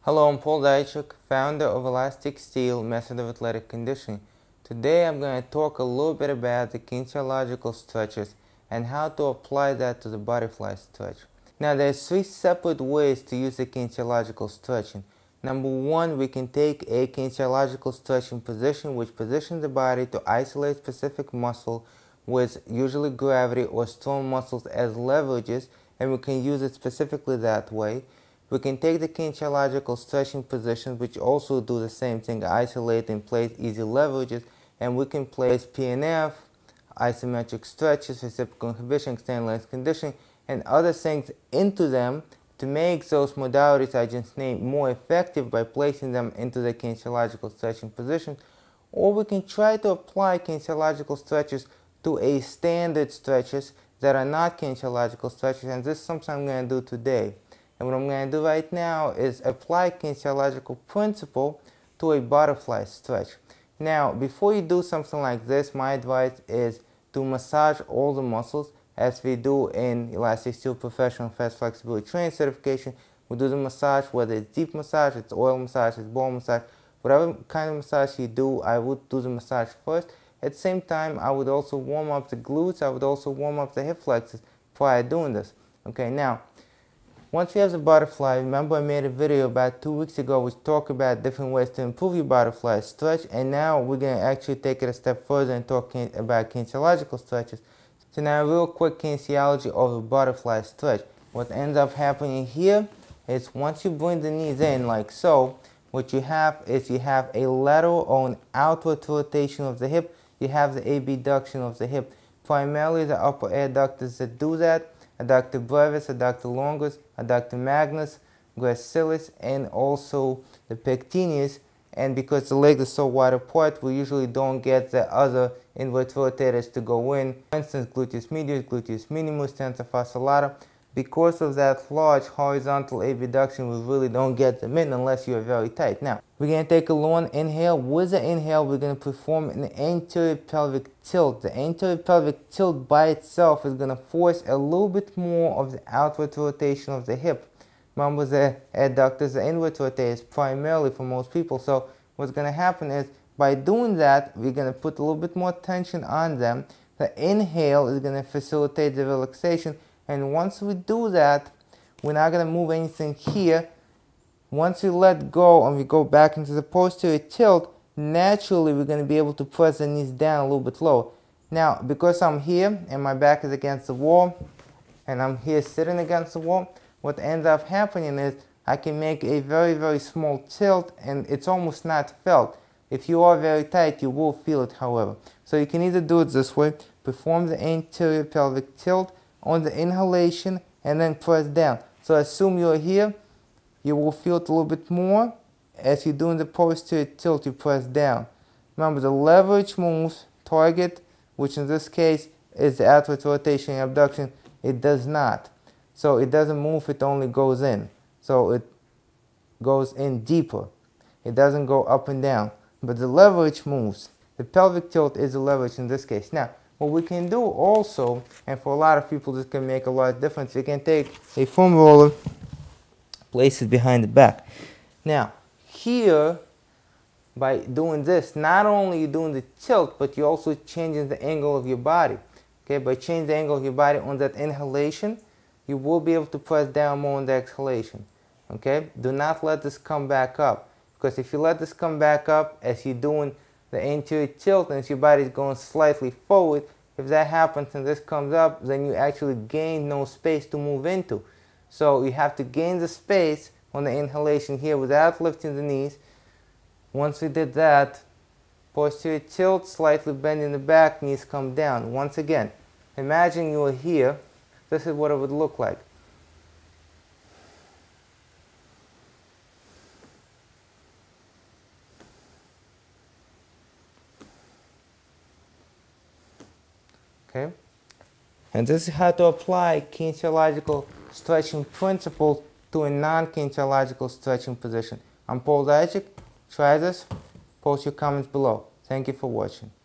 Hello, I'm Paul Daichuk, founder of Elastic Steel Method of Athletic Conditioning. Today I'm going to talk a little bit about the kinesiological stretches and how to apply that to the butterfly stretch. Now there's three separate ways to use the kinesiological stretching. Number one, we can take a kinesiological stretching position which positions the body to isolate specific muscle with usually gravity or strong muscles as leverages, and we can use it specifically that way. We can take the kinesiological stretching positions which also do the same thing, isolate and place easy leverages, and we can place PNF, isometric stretches, reciprocal inhibition, extended length conditioning, and other things into them to make those modalities I just named more effective by placing them into the kinesiological stretching position. Or we can try to apply kinesiological stretches to a standard stretches that are not kinesiological stretches, and this is something I'm going to do today. And what I'm going to do right now is apply kinesiological principle to a butterfly stretch. Now, before you do something like this, my advice is to massage all the muscles as we do in Elastic Steel Professional Fast Flexibility Training Certification. We do the massage, whether it's deep massage, it's oil massage, it's ball massage, whatever kind of massage you do, I would do the massage first. At the same time, I would also warm up the glutes, I would also warm up the hip flexors prior to doing this. Okay, now, once you have the butterfly, remember I made a video about 2 weeks ago which talked about different ways to improve your butterfly stretch, and now we're going to actually take it a step further and talk about kinesiological stretches. So now a real quick kinesiology of a butterfly stretch. What ends up happening here is once you bring the knees in like so, what you have is you have a lateral or an outward rotation of the hip, you have the abduction of the hip. Primarily the upper adductors that do that, adductor brevis, adductor longus, adductor magnus, gracilis, and also the pectineus. And because the legs are so wide apart, we usually don't get the other inward rotators to go in. For instance, gluteus medius, gluteus minimus, tensor fasciae lata. Because of that large horizontal abduction, we really don't get them in unless you are very tight. Now, we're going to take a long inhale. With the inhale, we're going to perform an anterior pelvic tilt. The anterior pelvic tilt by itself is going to force a little bit more of the outward rotation of the hip. Remember, the adductors, the inward rotators primarily for most people. So what's going to happen is by doing that, we're going to put a little bit more tension on them. The inhale is going to facilitate the relaxation. And once we do that, we're not going to move anything here. Once we let go and we go back into the posterior tilt, naturally we're going to be able to press the knees down a little bit lower. Now, because I'm here and my back is against the wall, and I'm here sitting against the wall, what ends up happening is I can make a very, very small tilt, and it's almost not felt. If you are very tight, you will feel it, however. So you can either do it this way, perform the anterior pelvic tilt on the inhalation, and then press down. So assume you're here, you will feel it a little bit more. As you're doing the posterior tilt, you press down. Remember, the leverage moves target, which in this case is the outward rotation and abduction, it does not. So it doesn't move, it only goes in. So it goes in deeper. It doesn't go up and down. But the leverage moves. The pelvic tilt is the leverage in this case. Now, what we can do also, and for a lot of people this can make a lot of difference, we can take a foam roller, place it behind the back. Now, here, by doing this, not only are you doing the tilt, but you're also changing the angle of your body. Okay, by changing the angle of your body on that inhalation, you will be able to press down more on the exhalation. Okay, do not let this come back up, because if you let this come back up as you're doing the anterior tilt and as your body is going slightly forward, if that happens and this comes up, then you actually gain no space to move into. So you have to gain the space on the inhalation here without lifting the knees. Once we did that, posterior tilt, slightly bending the back, knees come down. Once again, imagine you are here. This is what it would look like. Okay? And this is how to apply kinesiological stretching principles to a non-kinesiological stretching position. I'm Paul Daichuk. Try this. Post your comments below. Thank you for watching.